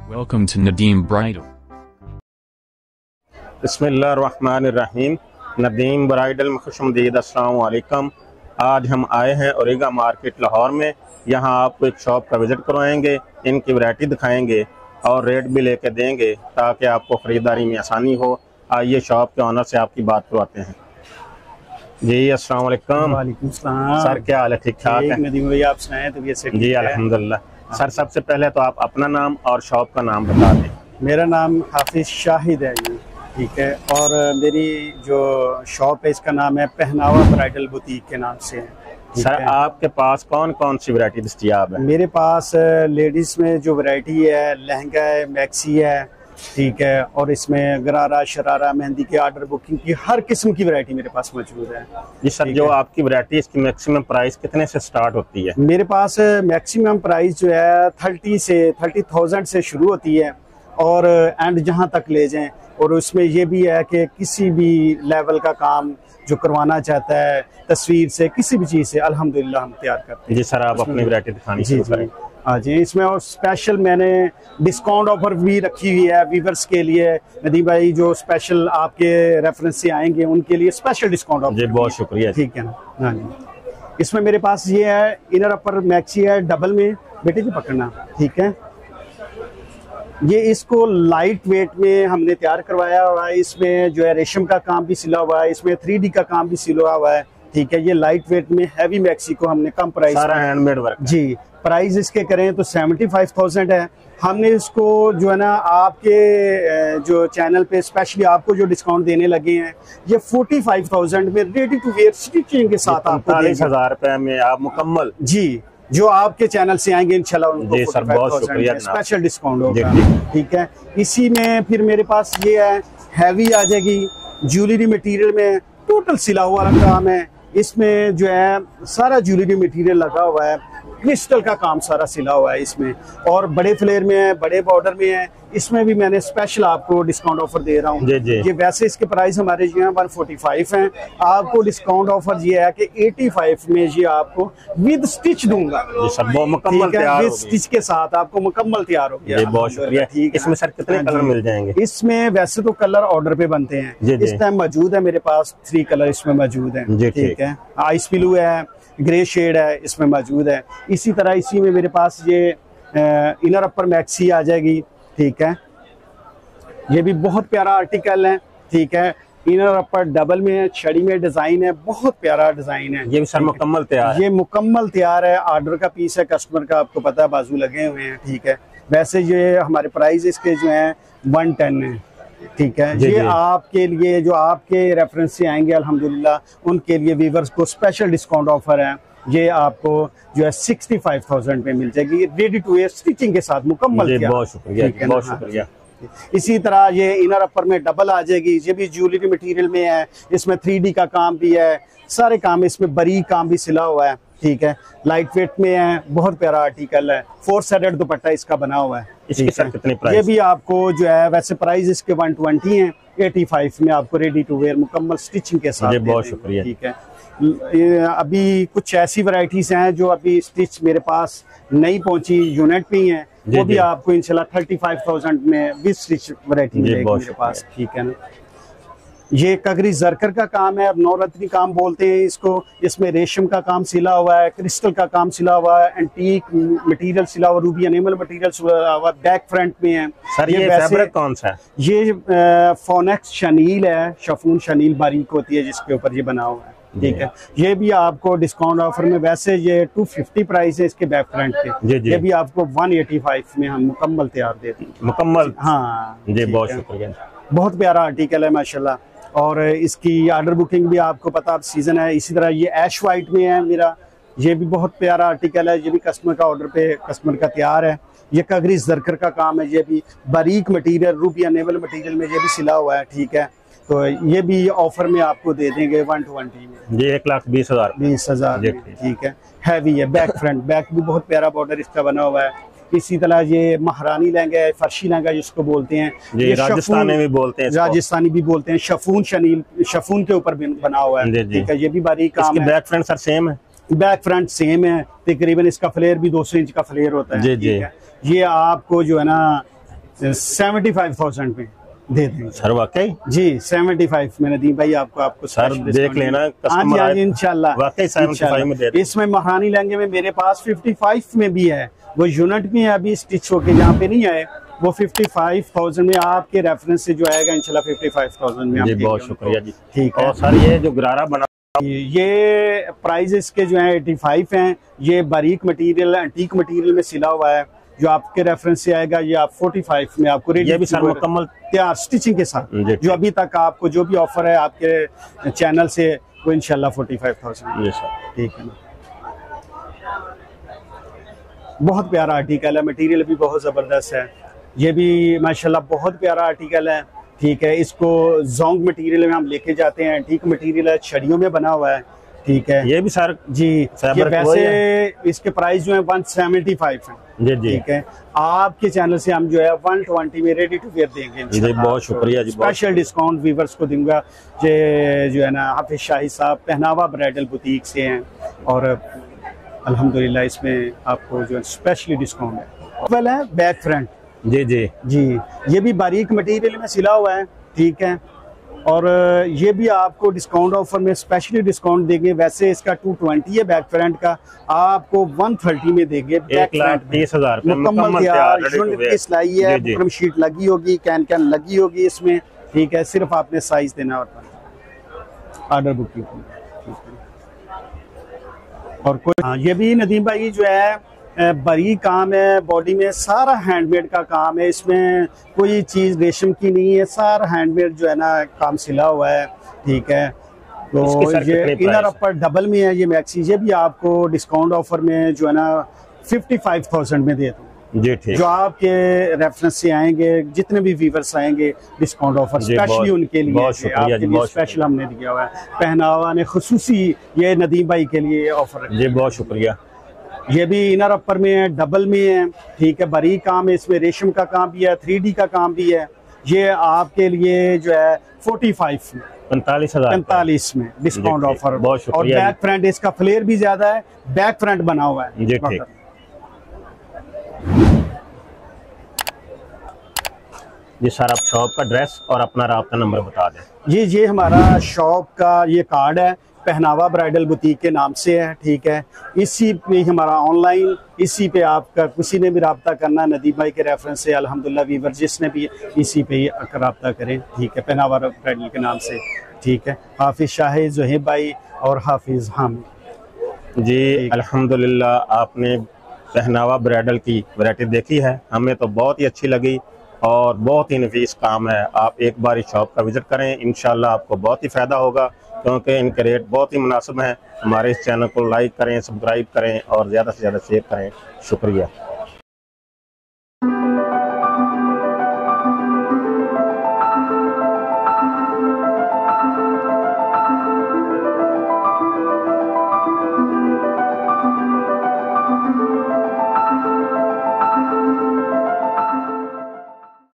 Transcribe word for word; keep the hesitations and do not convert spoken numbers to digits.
Welcome to Nadeem Bridal. बिस्मिल्लाहिर्रहमानिर्रहीम। Nadeem bridal में खुशमदीद, अस्सलाम वालेकुम। आज हम आए हैं ओरेगा मार्केट लाहौर में। यहाँ आपको एक शॉप का विज़िट करवाएंगे, इनकी वैरायटी दिखाएंगे और रेट भी लेके देंगे ताकि आपको ख़रीदारी में आसानी हो। आइए शॉप के ऑनर से आपकी बात करवाते हैं। जी अस्सलाम वालेकुम। वालेकुम सलाम। सर क्या हाल है? ठीक ठाक है नदीम भाई, आप सुनाएं तबीयत से? जी अल्हम्दुलिल्लाह। सर सबसे पहले तो आप अपना नाम और शॉप का नाम बता दें। मेरा नाम हाफिज शाहिद है जी, ठीक है। और मेरी जो शॉप है इसका नाम है पहनावा ब्राइडल बुटीक के नाम से है। सर है? आपके पास कौन कौन सी वैरायटी दस्तयाब है? मेरे पास लेडीज़ में जो वैरायटी है, लहंगा है, मैक्सी है, ठीक है। और इसमें गरारा, शरारा, मेहंदी के ऑर्डर बुकिंग की हर किस्म की वैरायटी मेरे पास मौजूद है जी सर, जो आपकी वैरायटी इसकी मैक्सिमम प्राइस कितने से स्टार्ट होती है? मेरे पास मैक्सिमम प्राइस जो है थर्टी से थर्टी थाउजेंड से शुरू होती है और एंड जहां तक ले जाएं। और उसमें ये भी है कि किसी भी लेवल का काम जो करवाना चाहता है, तस्वीर से किसी भी चीज़ से, अल्हम्दुलिल्लाह हम तैयार करते हैं। जी सर, आप अपनी वैरायटी दिखानी शुरू करें। हाँ जी, इसमें और स्पेशल मैंने डिस्काउंट ऑफर भी रखी हुई है वीवर्स के लिए। नदीम भाई जो स्पेशल आपके रेफरेंस से आएंगे उनके लिए स्पेशल डिस्काउंट ऑफर। जी बहुत शुक्रिया। ठीक है ना? हाँ जी, इसमें मेरे पास ये है इनर अपर मैक्सी है डबल में, बेटे जी पकड़ना, ठीक है। ये इसको लाइट वेट में हमने तैयार करवाया हुआ है। इसमें जो है रेशम का काम भी सिला हुआ है, इसमें थ्री डी का काम भी सिला हुआ है, ठीक है। ये लाइट वेट में हैवी मैक्सी को हमने कम प्राइस, सारा हैंडमेड वर्क जी, प्राइस इसके करें तो सेवेंटी फाइव थाउजेंड है। हमने इसको जो है ना आपके जो चैनल पे स्पेशली आपको जो डिस्काउंट देने लगे हैं, ये फोर्टी फाइव थाउजेंड में रेडी टू वेयर स्टिचिंग के साथ आपको पैंतालीस हजार रुपए में आप मुकम्मल, जी, जो आपके चैनल से आएंगे इंशाल्लाह उनको जी सर बहुत शुक्रिया, स्पेशल डिस्काउंट होगा, ठीक है। इसी में फिर मेरे पास ये है हैवी आ जाएगी, ज्वेलरी मटेरियल में टोटल सिला हुआ काम है। इसमें जो है सारा ज्वेलरी मटेरियल लगा हुआ है, क्रिस्टल का काम सारा सिला हुआ है इसमें। और बड़े फ्लेयर में है, बड़े बॉर्डर में है, इसमें भी मैंने स्पेशल आपको डिस्काउंट ऑफर दे रहा हूँ। ये वैसे इसके प्राइस हमारे जो है वन फोर्टी फाइव हैं, आपको डिस्काउंट ऑफर ये है कि एटी फाइव में ये आपको विद स्टिच दूंगा। मुकम्मल तैयार विद स्टिच के साथ आपको मुकम्मल तैयार हो गया। बहुत शुक्रिया। ठीक है, इसमें सर कितने कलर मिल जाएंगे? इसमें वैसे तो कलर ऑर्डर पे बनते हैं, इस टाइम मौजूद है मेरे पास थ्री कलर इसमें मौजूद है, ठीक है। आइस ब्लू है, ग्रे शेड है इसमें मौजूद है। इसी तरह इसी में मेरे पास ये इनर अपर मैक्सी आ जाएगी, ठीक है। ये भी बहुत प्यारा आर्टिकल है, ठीक है। इनर अपर डबल में है, छड़ी में डिजाइन है, बहुत प्यारा डिजाइन है। ये भी सर मुकम्मल तैयार है? ये मुकम्मल तैयार है, ऑर्डर का पीस है, कस्टमर का आपको पता है बाजू लगे हुए हैं, ठीक है। वैसे ये हमारे प्राइस इसके जो है वन टेन है, ठीक है। ये आपके लिए जो आपके रेफरेंस से आएंगे अल्हम्दुलिल्लाह उनके लिए वीवर्स को स्पेशल डिस्काउंट ऑफर है। ये आपको जो है सिक्सटी फाइव थाउजेंड में मिल जाएगी रेडी टू वेयर स्टिचिंग के साथ मुकम्मल। बहुत शुक्रिया, बहुत शुक्रिया। इसी तरह ये इनर अपर में डबल आ जाएगी, ये भी ज्वेलरी मटेरियल में है, इसमें थ्री डी का काम भी है, सारे काम इसमें बारीक काम भी सिला हुआ है, ठीक है। लाइट वेट में है, बहुत प्यारा आर्टिकल है, फोर साइडेड दुपट्टा इसका बना हुआ है। इसके सर कितने प्राइस? ये भी आपको जो है वैसे प्राइस इसके वन ट्वेंटी है, एटी फाइव में आपको रेडी टू वेयर मुकम्मल स्टिचिंग के साथ। बहुत शुक्रिया, ठीक है। अभी कुछ ऐसी वैरायटीज हैं जो अभी स्टिच मेरे पास नहीं पहुंची, यूनिट पे ही है, वो भी आपको इंशाल्लाह थर्टी फाइव थाउजेंड में भी स्टिच वैरायटी मिलेगी मेरे पास, ठीक है ना। ये कगरी जरकर का काम है, अब नवरत्नी काम बोलते हैं इसको। इसमें रेशम का काम सिला हुआ है, क्रिस्टल का काम सिला हुआ है, एंटीक मटेरियल सिला हुआ, रूबी एनिमल मटेरियल सिला हुआ, बैक फ्रंट में है। सर ये, ये फैब्रिक कौन सा है? ये फोनेक्स शनील है, शफून शनील बारीक होती है जिसके ऊपर ये बना हुआ है, ठीक है। ये भी आपको डिस्काउंट ऑफर में, वैसे ये टू फिफ्टी प्राइस है इसके बैक फ्रंट के, ये भी आपको वन एटी फाइव में हम मुकम्मल तैयार देते हैं। मुकम्मल? हाँ जी बहुत शुक्रिया। बहुत प्यारा आर्टिकल है माशाल्लाह। और इसकी ऑर्डर बुकिंग भी आपको पता अब सीजन है। इसी तरह ये ऐश वाइट में है मेरा, ये भी बहुत प्यारा आर्टिकल है, ये भी कस्टमर का ऑर्डर पे कस्टमर का तैयार है। ये कगरी जरकर का काम है, ये भी बारीक मटेरियल, रूबी नेवल मटेरियल में ये भी सिला हुआ है, ठीक है। तो ये भी ऑफर में आपको दे देंगे वन ट्वेंटी में, ये एक लाख बीस हजार बीस हजार ठीक है। हैवी है, बैक फ्रंट, बैक भी बहुत प्यारा बॉर्डर इसका बना हुआ है। इसी तरह ये महारानी लहंगा है, फर्शी लहंगा जिसको बोलते हैं, ये राजस्थानी भी बोलते हैं, राजस्थानी भी बोलते हैं, शफून शनील, शफून के ऊपर बना हुआ है, ठीक है। ये भी बारीक काम है। बैक फ्रंट सर सेम है? बैक फ्रंट सेम है, तकरीबन इसका फ्लेयर भी दो सौ इंच का फ्लेयर होता है, जी जी। ये आपको जो है ना सेवेंटी फाइव थाउजेंड में दे देंगे सर। वाकई जी सेवेंटी फाइव में नदीम भाई आपको आपको सर देख लेना, हाँ जी हाँ जी इंशाल्लाह वाकई सेवेंटी फाइव में दे देंगे। इसमें महारानी लहंगे में मेरे पास फिफ्टी फाइव में भी है, वो यूनिट में है, अभी स्टिच होके जहाँ पे नहीं आए, वो फिफ्टी फाइव थाउजेंड में आपके रेफरेंस से जो आएगा इंशाल्लाह फिफ्टी फाइव थाउजेंड में। जी बहुत शुक्रिया जी। ठीक है। और सर ये जो गरारा बना, ये प्राइस इसके जो है एटी फाइव हैं। ये बारीक मटेरियल एंटीक मटेरियल में सिला हुआ है, जो आपके रेफरेंस से आएगा ये आप फोर्टी फाइव में आपको रेडी, ये भी सर मुकम्मल तैयार स्टिचिंग के साथ। जो अभी तक आपको जो भी ऑफर है आपके चैनल से वो इंशाल्लाह फोर्टी फाइव थाउजेंड। ठीक है ना, बहुत प्यारा आर्टिकल है, मटेरियल भी बहुत जबरदस्त है, ये भी माशाल्लाह बहुत प्यारा आर्टिकल है। ठीक है, इसको जोंग मटेरियल में हम लेके जाते हैं, एंटीक मटेरियल है, छड़ियों में बना हुआ है। ठीक है, ये भी सर जी ये वैसे इसके प्राइस जो है वन सेवेंटी फाइव है जी जी। ठीक है, आपके चैनल से हम जो है वन ट्वेंटी में रेडी टू वेयर देंगे जी। बहुत शुक्रिया जी, स्पेशल डिस्काउंट वीवर्स को दूंगा। जे जो है ना हाफिज शाही साहब पहनावा ब्राइडल बुटीक से हैं और अल्हम्दुलिल्लाह इसमें आपको जो स्पेशली डिस्काउंट है। पहले है बैक फ्रंट जी जी जी, ये भी बारीक मटेरियल में सिला हुआ है। ठीक है, और ये भी आपको डिस्काउंट ऑफर में स्पेशली डिस्काउंट देंगे। वैसे इसका टू ट्वेंटी है बैक फ्रंट का, आपको वन थर्टी में देंगे। एक लाख तीस हजार मुकम्मल तैयार की सिलाई है, बुकरम शीट लगी होगी, कैन कैन लगी होगी इसमें। ठीक है, सिर्फ आपने साइज देना और ऑर्डर बुकिंग। और कोई हाँ, ये भी नदीम भाई जो है बड़ी काम है, बॉडी में सारा हैंडमेड का काम है, इसमें कोई चीज रेशम की नहीं है, सारा हैंडमेड जो है ना काम सिला हुआ है। ठीक है, तो ये इनर अपर डबल में है, ये मैक्सी, ये भी आपको डिस्काउंट ऑफर में जो है ना फिफ्टी फाइव थाउजेंड में दे दूँ जी। ठीक, जो आपके रेफरेंस से आएंगे, जितने भी व्यूवर्स आएंगे डिस्काउंट ऑफर स्पेशली उनके लिए, आपके लिए स्पेशल हमने दिया हुआ है। पहनावा ने खुसूसी ये नदीम भाई के लिए ऑफर जी। बहुत शुक्रिया। ये भी इनर अपर में है, डबल में है। ठीक है, बरी काम है, इसमें रेशम का काम भी है, थ्री डी का काम भी है। ये आपके लिए जो है फोर्टी फाइव में पैंतालीस हजार पैंतालीस में डिस्काउंट ऑफर। बहुत और बैक फ्रंट इसका फ्लेयर भी ज्यादा है, बैक फ्रंट बना हुआ है जी। ठीक, जी सर आप शॉप का एड्रेस और अपना राब्ता नंबर बता दें। जी ये हमारा शॉप का ये कार्ड है, पहनावा ब्राइडल बुटीक के नाम से है। ठीक है, इसी पे हमारा ऑनलाइन, इसी पे आपका किसी ने भी रब्ता करना नदीम भाई के रेफरेंस से, अल्हम्दुलिल्लाह वीवर जिसने भी इसी पे ही रब्ता करें। ठीक है, पहनावा ब्राइडल के नाम से। ठीक है, हाफिज शाहिद, जोहेब भाई और हाफिज हामिद जी। अल्हम्दुलिल्लाह आपने पहनावा ब्राइडल की वैरायटी देखी है, हमें तो बहुत ही अच्छी लगी और बहुत ही नफीस काम है। आप एक बार इस शॉप का विजिट करें, इंशाल्लाह आपको बहुत ही फ़ायदा होगा, क्योंकि इनके रेट बहुत ही मुनासिब हैं। हमारे इस चैनल को लाइक करें, सब्सक्राइब करें और ज़्यादा से ज़्यादा शेयर करें। शुक्रिया।